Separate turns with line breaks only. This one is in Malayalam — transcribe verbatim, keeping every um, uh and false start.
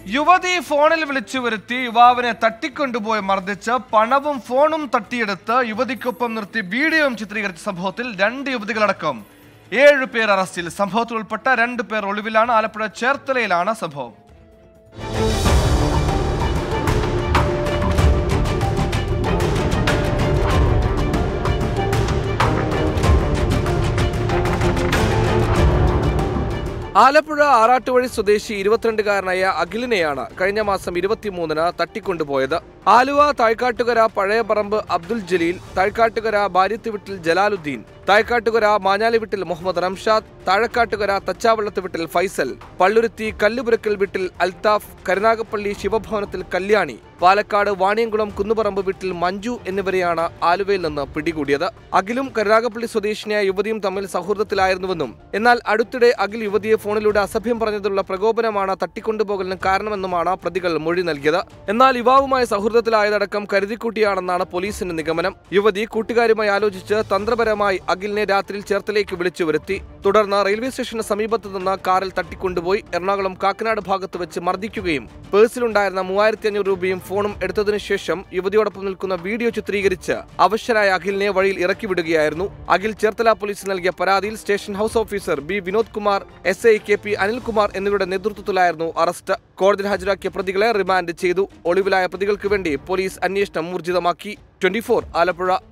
യുവതി ഫോണിൽ വിളിച്ചു വരുത്തി യുവാവിനെ തട്ടിക്കൊണ്ടുപോയി മർദ്ദിച്ച് പണവും ഫോണും തട്ടിയെടുത്ത് യുവതിക്കൊപ്പം നിർത്തി വീഡിയോയും ചിത്രീകരിച്ച സംഭവത്തിൽ രണ്ട് യുവതികളടക്കം ഏഴു പേർ അറസ്റ്റിൽ. സംഭവത്തിൽ ഉൾപ്പെട്ട രണ്ടു പേർ ഒളിവിലാണ്. ആലപ്പുഴ ചേർത്തലയിലാണ് സംഭവം. ആലപ്പുഴ ആറാട്ടുവഴി സ്വദേശി ഇരുപത്തിരണ്ടുകാരനായ അഖിലിനെയാണ് കഴിഞ്ഞ മാസം ഇരുപത്തിമൂന്നിന് തട്ടിക്കൊണ്ടുപോയത്. ആലുവ താഴ്ക്കാട്ടുകര പഴയപറമ്പ് അബ്ദുൽ ജലീൽ, താഴ്ക്കാട്ടുകര ബാര്യത്തുവിട്ടിൽ ജലാലുദ്ദീൻ, താഴ്ക്കാട്ടുകര മാഞ്ഞാലിവിട്ടിൽ മുഹമ്മദ് റംഷാദ്, താഴക്കാട്ടുകര തച്ചാവള്ളത്ത് വിട്ടിൽ ഫൈസൽ, പള്ളുരുത്തി കല്ലുപുരക്കൽ വിട്ടിൽ അൽത്താഫ്, കരുനാഗപ്പള്ളി ശിവഭവനത്തിൽ കല്യാണി, പാലക്കാട് വാണിയംകുളം കുന്നുപറമ്പ് വീട്ടിൽ മഞ്ജു എന്നിവരെയാണ് ആലുവയിൽ നിന്ന് പിടികൂടിയത്. അഖിലും കരുനാഗപ്പള്ളി സ്വദേശിനിയായ യുവതിയും തമ്മിൽ സൗഹൃദത്തിലായിരുന്നുവെന്നും എന്നാൽ അടുത്തിടെ അഖിൽ യുവതിയെ ഫോണിലൂടെ അസഭ്യം പറഞ്ഞതിലുള്ള പ്രകോപനമാണ് തട്ടിക്കൊണ്ടുപോകലിന് കാരണമെന്നുമാണ് പ്രതികൾ മൊഴി നൽകിയത്. എന്നാൽ യുവാവുമായി സൗഹൃദത്തിലായതടക്കം കരുതിക്കൂട്ടിയാണെന്നാണ് പോലീസിന്റെ നിഗമനം. യുവതി കൂട്ടുകാരുമായി ആലോചിച്ച് തന്ത്രപരമായി അഖിലിനെ രാത്രിയിൽ ചേർത്തലേക്ക് വിളിച്ചു വരുത്തി. തുടർന്ന് റെയിൽവേ സ്റ്റേഷന് സമീപത്ത് നിന്ന് കാറിൽ തട്ടിക്കൊണ്ടുപോയി എറണാകുളം കാക്കനാട് ഭാഗത്ത് വെച്ച് മർദ്ദിക്കുകയും പേഴ്സിലുണ്ടായിരുന്ന മൂവായിരത്തി അഞ്ഞൂറ് രൂപയും ഫോണും എടുത്തതിനു ശേഷം യുവതിയോടൊപ്പം നിൽക്കുന്ന വീഡിയോ ചിത്രീകരിച്ച് അവശരായ അഖിലിനെ വഴിയിൽ ഇറക്കി വിടുകയായിരുന്നു. അഖിൽ ചേർത്തല പോലീസ് നൽകിയ പരാതിയിൽ station house officer B Vinod Kumar, S I K P Anilkumar എന്നിവരുടെ നേതൃത്വത്തിലായിരുന്നു അറസ്റ്റ്. കോടതിയിൽ ഹാജരാക്കിയ പ്രതികളെ റിമാൻഡ് ചെയ്തു. ഒളിവിലായ പ്രതികൾക്ക് വേണ്ടി പോലീസ് അന്വേഷണം ഊർജിതമാക്കി. Twenty four Alappuzha.